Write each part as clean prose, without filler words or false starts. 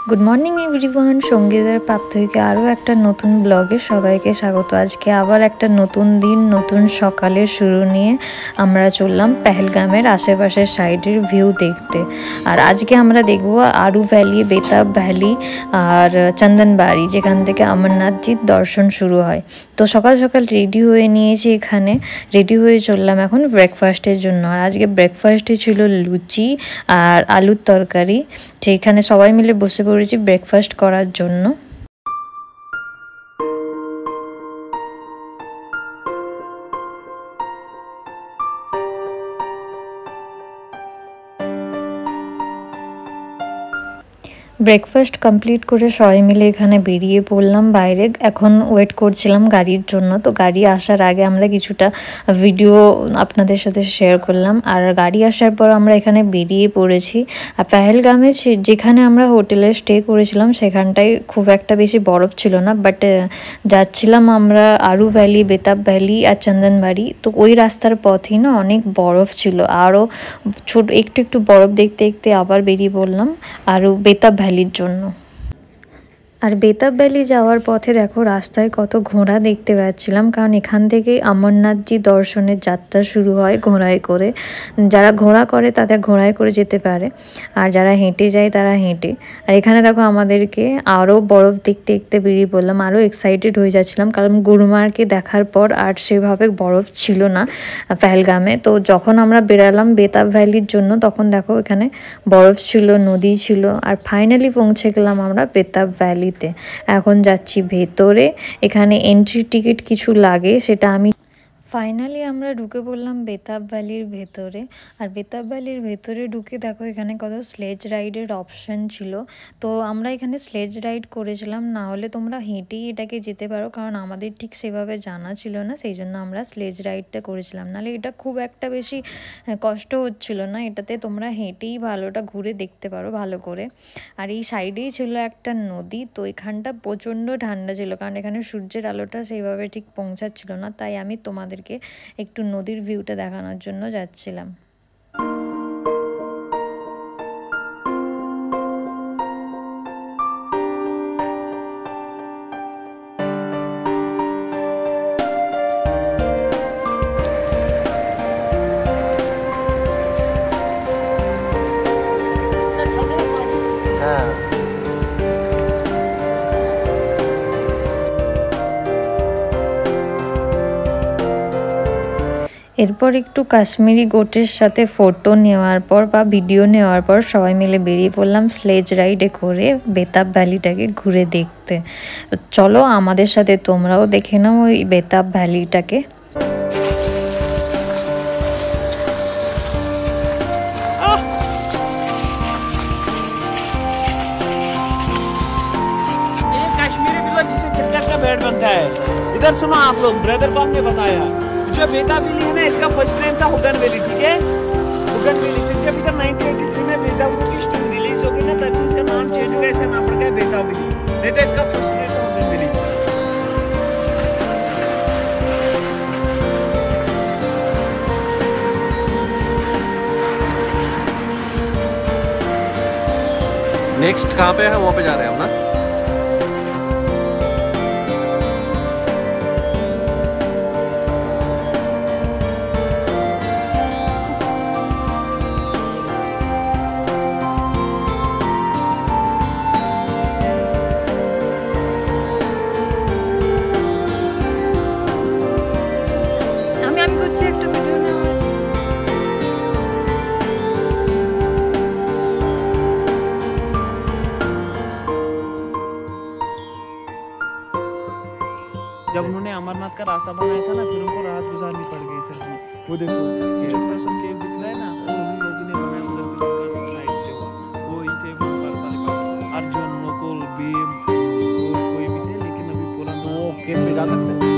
Good morning everyone संगीतार प्राप्त থেকে আরো একটা নতুন ব্লগে সবাইকে স্বাগত। আজকে আবার একটা নতুন দিন নতুন সকালের শুরু নিয়ে আমরা চললাম পেহেলগামের আশেপাশের সাইডের ভিউ দেখতে। আর আজকে আমরা দেখব আরু ভ্যালি, বেতাব ভ্যালি আর চন্দনবাড়ি, যেখান থেকে অমরনাথজির দর্শন শুরু হয়। তো সকাল সকাল রেডি হয়ে নিয়েছি, এখানে রেডি হয়ে চললাম এখন ব্রেকফাস্টের জন্য। আর আজকে ব্রেকফাস্টে ছিল লুচি আর আলুর তরকারি। সেখানে সবাই মিলে বসে পড়েছি ব্রেকফাস্ট করার জন্য। ব্রেকফাস্ট কমপ্লিট করে সবাই মিলে এখানে বেরিয়ে পড়লাম বাইরে। এখন ওয়েট করছিলাম গাড়ির জন্য। তো গাড়ি আসার আগে আমরা কিছুটা ভিডিও আপনাদের সাথে শেয়ার করলাম। আর গাড়ি আসার পর আমরা এখানে বেরিয়ে পড়েছি। আর পেহেলগামে যেখানে আমরা হোটেলে স্টে করেছিলাম সেখানটায় খুব একটা বেশি বরফ ছিল না, বাট যাচ্ছিলাম আমরা আরু ভ্যালি, বেতাব ভ্যালি আর চন্দনবাড়ি। তো ওই রাস্তার পথেই না অনেক বরফ ছিল, আরও ছোট একটু একটু বরফ দেখতে দেখতে আবার বেরিয়ে পড়লাম আরু বেতাব ভ্যালির জন্য। আর বেতাব ভ্যালি যাওয়ার পথে দেখো রাস্তায় কত ঘোড়া দেখতে পাচ্ছিলাম, কারণ এখান থেকেই অমরনাথজি দর্শনের যাত্রা শুরু হয় ঘোড়ায় করে। যারা ঘোড়া করে তাদের ঘোড়ায় করে যেতে পারে, আর যারা হেঁটে যায় তারা হেঁটে। আর এখানে দেখো আমাদেরকে আরও বরফ দেখতে দেখতে বেরিয়ে পড়লাম, আরও এক্সাইটেড হয়ে যাচ্ছিলাম, কারণ গুলমার্গকে দেখার পর আর সেভাবে বরফ ছিল না পেহেলগামে। তো যখন আমরা বেরালাম বেতাব ভ্যালির জন্য তখন দেখো এখানে বরফ ছিল, নদী ছিল। আর ফাইনালি পৌঁছে গেলাম আমরা বেতাব ভ্যালি। এখন যাচ্ছি ভেতরে। এখানে এন্ট্রি টিকিট কিছু লাগে, সেটা আমি ফাইনালি আমরা ঢুকে পড়লাম বেতাব ভ্যালির ভেতরে। আর বেতাব ভ্যালির ভেতরে ঢুকে দেখো এখানে কত স্লেজ রাইডের অপশান ছিল। তো আমরা এখানে স্লেজ রাইড করেছিলাম, না হলে তোমরা হেঁটেই এটাকে যেতে পারো, কারণ আমাদের ঠিক সেভাবে জানা ছিল না, সেই জন্য আমরা স্লেজ রাইডটা করেছিলাম। নাহলে এটা খুব একটা বেশি কষ্ট হচ্ছিল না, এটাতে তোমরা হেঁটেই ভালোটা ঘুরে দেখতে পারো ভালো করে। আর এই সাইডেই ছিল একটা নদী। তো এখানটা প্রচণ্ড ঠান্ডা ছিল, কারণ এখানে সূর্যের আলোটা সেইভাবে ঠিক পৌঁছাচ্ছিল না, তাই আমি তোমাদেরকে একটু নদীর ভিউটা দেখানোর জন্য যাচ্ছিলাম। এরপর একটু কাশ্মীরি গোটের সাথে ফটো নেওয়ার পর বা ভিডিও নেওয়ার পর সবাই মিলে বেরিয়ে পড়লাম স্লেজ রাইডে করে বেতাব ভ্যালিটাকে ঘুরে দেখতে। চলো আমাদের সাথে তোমরাও দেখে নাও ওই বেতাব ভ্যালিটাকে। इधर सुनो आप लोग, ब्रदर को हमने बताया जो बेताब वैली है ना, इसका फर्स्ट नेम था हुगन वैली, ठीक है, हुगन वैली। फिर जब इधर 1983 में बेताब की स्टोरी रिलीज हो गई ना, तब से इसका नाम चेंज हो गया, इसका नाम पड़ गया बेताब वैली, नहीं तो इसका फर्स्ट नेम था हुगन वैली। नेक्स्ट कहाँ पे है, वहाँ पे जा रहे हैं हम ना। जब उन्होंने अमरनाथ का रास्ता बनाया था ना, फिर उनको रात गुजारनी पड़ गई सर में। वो देखो केव दिख रहा है ना, वो उन लोगों ने बनाया, उधर साइड थे वो ही थे अर्जुन, नकुल, भीम और कोई भी थे, लेकिन अभी पूरा वो केव में जा सकते हैं।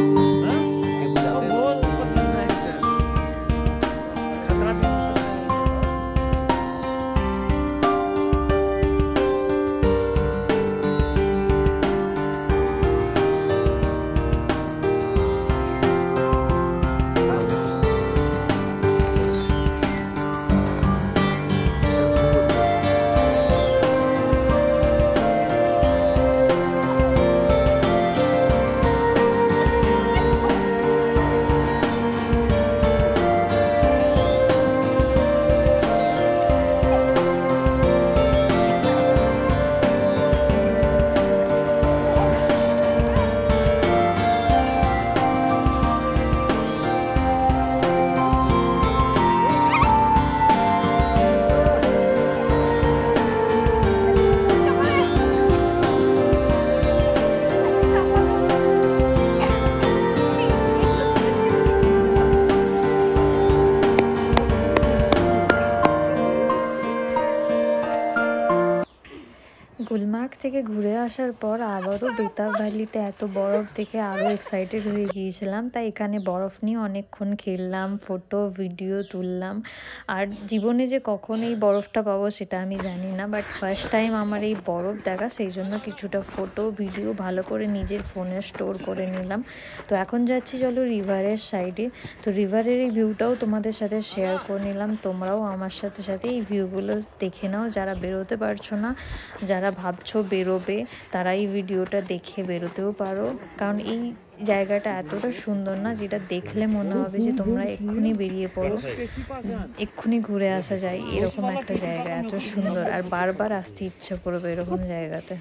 গুলমার্গ থেকে ঘুরে আসার পর আবারও বেতাব ভ্যালিতে এত বরফ দেখে আরও এক্সাইটেড হয়ে গিয়েছিলাম, তাই এখানে বরফ নিয়ে অনেকক্ষণ খেললাম, ফটো ভিডিও তুললাম। আর জীবনে যে কখন এই বরফটা পাবো সেটা আমি জানি না, বাট ফার্স্ট টাইম আমার এই বরফ দেখা, সেই জন্য কিছুটা ফটো ভিডিও ভালো করে নিজের ফোনে স্টোর করে নিলাম। তো এখন যাচ্ছি চলো রিভারের সাইডে। তো রিভারের এই ভিউটাও তোমাদের সাথে শেয়ার করে নিলাম, তোমরাও আমার সাথে সাথে এই ভিউগুলো দেখে নাও। যারা বেরোতে পারছো না, যারা ভাবছো বেরোবে, তারা এই ভিডিওটা দেখে বেরোতেও পারো, কারণ এই জায়গাটা এতটা সুন্দর না, যেটা দেখলে মনে হবে যে তোমরা এক্ষুনি বেরিয়ে পড়ো, এক্ষুনি ঘুরে আসা যায়। এরকম একটা জায়গা এত সুন্দর, আর বারবার আসতে ইচ্ছা করবে এরকম জায়গাতে।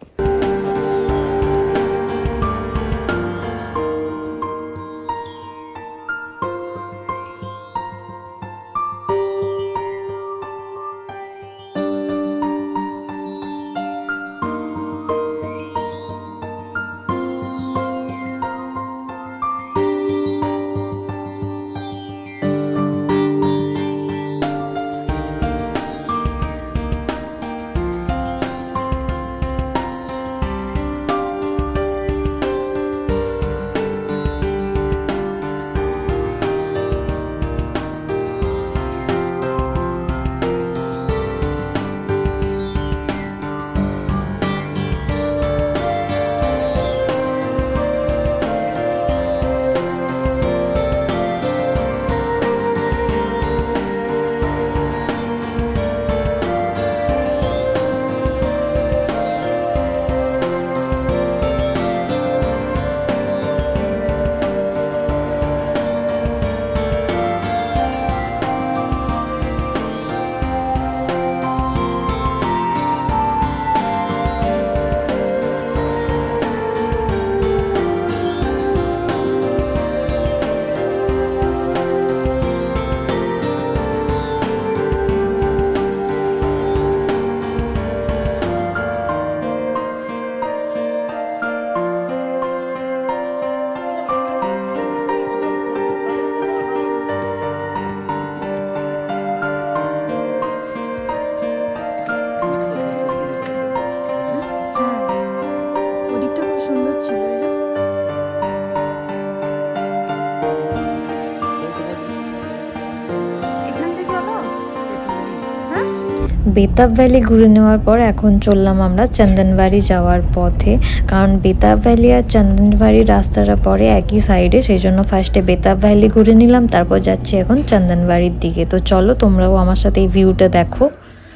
বেতাব ভ্যালি ঘুরে নেওয়ার পর এখন চললাম আমরা চন্দনবাড়ি যাওয়ার পথে, কারণ বেতাব ভ্যালি আর চন্দনবাড়ির রাস্তাটা পড়ে একই সাইডে, সেই জন্য ফার্স্টে বেতাব ভ্যালি ঘুরে নিলাম, তারপর যাচ্ছি এখন চন্দনবাড়ির দিকে। তো চলো তোমরাও আমার সাথে এই ভিউটা দেখো।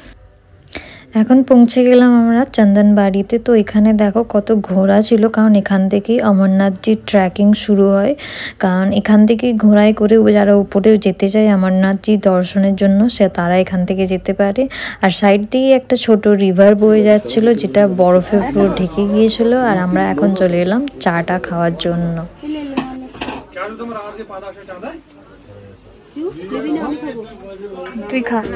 এখন পৌঁছে গেলাম আমরা চন্দনবাড়িতে। তো এখানে দেখো কত ঘোড়া ছিল, কারণ এখান থেকেই অমরনাথজির ট্রেকিং শুরু হয়, কারণ এখান থেকে ঘোড়ায় করে যারা উপরে যেতে চায় অমরনাথজি দর্শনের জন্য, তারা এখান থেকে যেতে পারে। আর সাইড দিয়ে একটা ছোট রিভার বয়ে যাচ্ছিল, যেটা বরফে পুরো ঢেকে গিয়েছিল। আর আমরা এখন চলে এলাম চাটা খাওয়ার জন্য। তুই খা।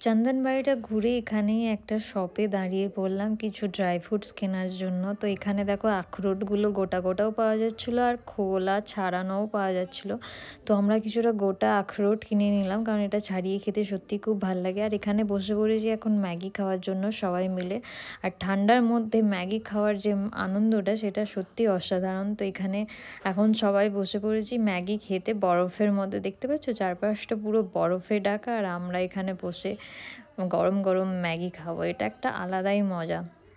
চন্দনবাড়িটা ঘুরে এখানেই একটা শপে দাঁড়িয়ে পড়লাম কিছু ড্রাই ফ্রুটস কেনার জন্য। তো এখানে দেখো আখরোটগুলো গোটা গোটাও পাওয়া যাচ্ছিলো আর খোলা ছাড়ানোও পাওয়া যাচ্ছিলো। তো আমরা কিছুটা গোটা আখরোট কিনে নিলাম, কারণ এটা ছাড়িয়ে খেতে সত্যি খুব ভালো লাগে। আর এখানে বসে পড়েছি এখন ম্যাগি খাওয়ার জন্য সবাই মিলে। আর ঠান্ডার মধ্যে ম্যাগি খাওয়ার যে আনন্দটা সেটা সত্যি অসাধারণ। তো এখানে এখন সবাই বসে পড়েছি ম্যাগি খেতে বরফের মধ্যে, দেখতে পাচ্ছ চারপাশটা পুরো বরফে ঢাকা, আর আমরা এখানে বসে গরম গরম ম্যাগি খাবো। এটা একটা আলাদাই মজা।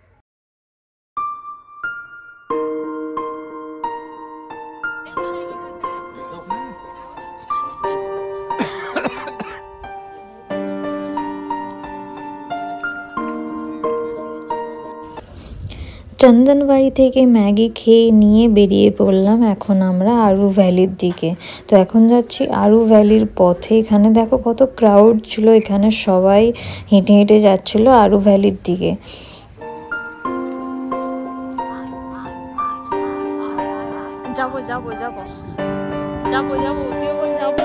চন্দনবাড়ি থেকে ম্যাগি খেয়ে নিয়ে বেরিয়ে পড়লাম এখন আমরা আরু ভ্যালির দিকে। তো এখন যাচ্ছি আরু ভ্যালির পথে। এখানে দেখো কত ক্রাউড ছিল, এখানে সবাই হেঁটে হেঁটে যাচ্ছিল আরু ভ্যালির দিকে। যাবো যাবো যাবো যাবো যাবো তুই বল যাবো।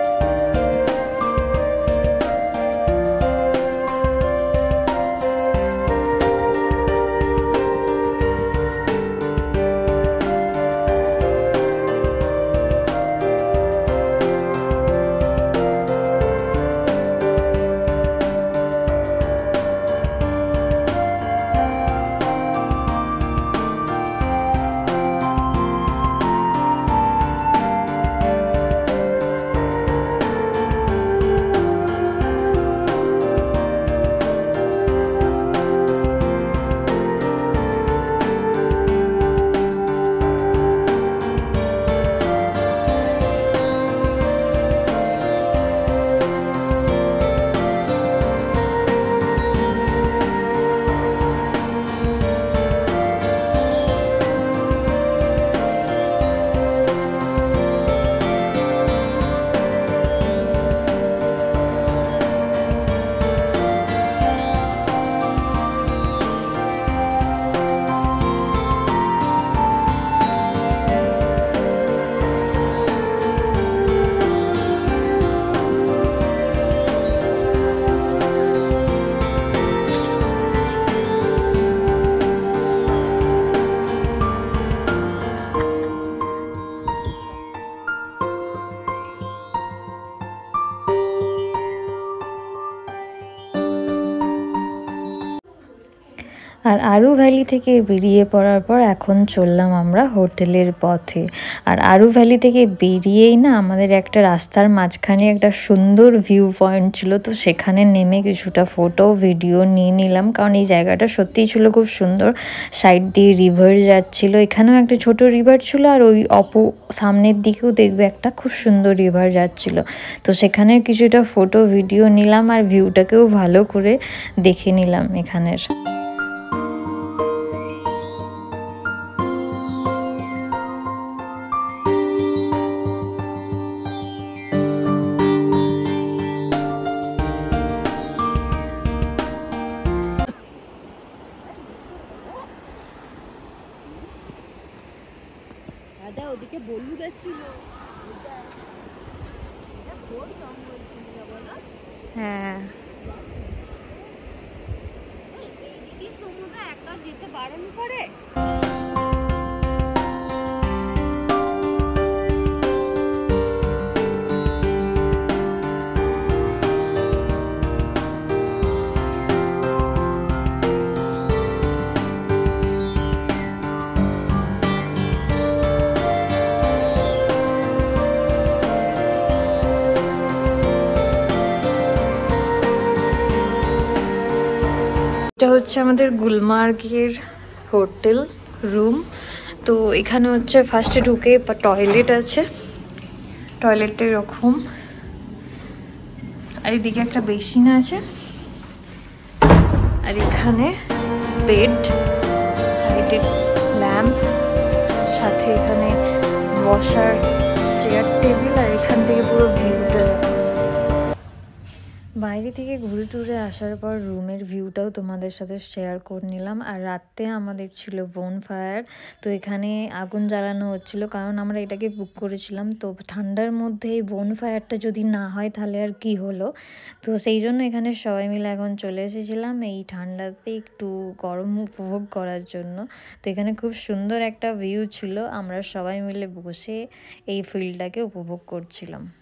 আর আরু ভ্যালি থেকে বেরিয়ে পড়ার পর এখন চললাম আমরা হোটেলের পথে। আর আরু ভ্যালি থেকে বেরিয়েই না আমাদের একটা রাস্তার মাঝখানে একটা সুন্দর ভিউ পয়েন্ট ছিল, তো সেখানে নেমে কিছুটা ফটো ভিডিও নিয়ে নিলাম, কারণ এই জায়গাটা সত্যিই ছিল খুব সুন্দর। সাইড দিয়ে রিভার যাচ্ছিল, এখানেও একটা ছোট রিভার ছিল, আর ওই সামনের দিকেও দেখবে একটা খুব সুন্দর রিভার যাচ্ছিল। তো সেখানে কিছুটা ফটো ভিডিও নিলাম আর ভিউটাকেও ভালো করে দেখে নিলাম এখানের। ওদিকে বললু গেছিল। হ্যাঁ এইদিকে সমুদ্র একা যেতে বারণ করে। এটা হচ্ছে আমাদের গুলমার্গের হোটেল রুম। তো এখানে হচ্ছে ফার্স্টে ঢুকে টয়লেট আছে, টয়লেটটা এরকম, আর এদিকে একটা বেসিন আছে, আর এখানে বেড, সাইডে ল্যাম্প, সাথে এখানে বসার চেয়ার টেবিল, আর এখান থেকে পুরো ভিউটা। বাইরে থেকে ঘুরে টুরে আসার পর রুমের ভিউটাও তোমাদের সাথে শেয়ার করে নিলাম। আর রাতে আমাদের ছিল বোন ফায়ার, তো এখানে আগুন জ্বালানো হচ্ছিল, কারণ আমরা এটাকে বুক করেছিলাম। তো ঠান্ডার মধ্যে এই বোন ফায়ারটা যদি না হয় তাহলে আর কি হলো, তো সেই জন্য এখানে সবাই মিলে এখন চলে এসেছিলাম এই ঠান্ডাতে একটু গরম উপভোগ করার জন্য। তো এখানে খুব সুন্দর একটা ভিউ ছিল, আমরা সবাই মিলে বসে এই ফিল্ডটাকে উপভোগ করছিলাম।